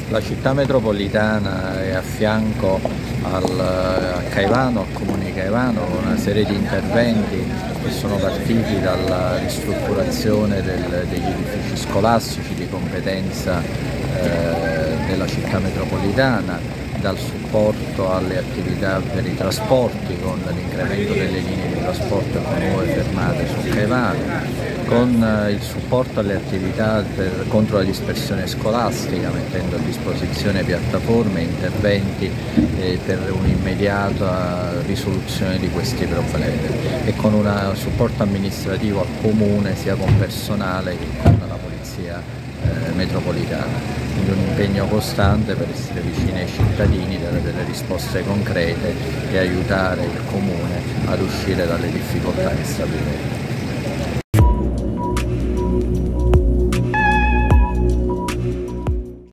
La città metropolitana è a fianco a Caivano, al comune di Caivano, con una serie di interventi che sono partiti dalla ristrutturazione degli edifici scolastici di competenza della città metropolitana, dal supporto alle attività per i trasporti con l'incremento delle linee di trasporto con nuove fermate su Caivano, con il supporto alle attività contro la dispersione scolastica, mettendo a disposizione piattaforme e interventi per un'immediata risoluzione di questi problemi, e con un supporto amministrativo al comune sia con personale che con la polizia metropolitana. Quindi un impegno costante per essere vicini ai cittadini, dare delle risposte concrete e aiutare il comune ad uscire dalle difficoltà che sta vivendo.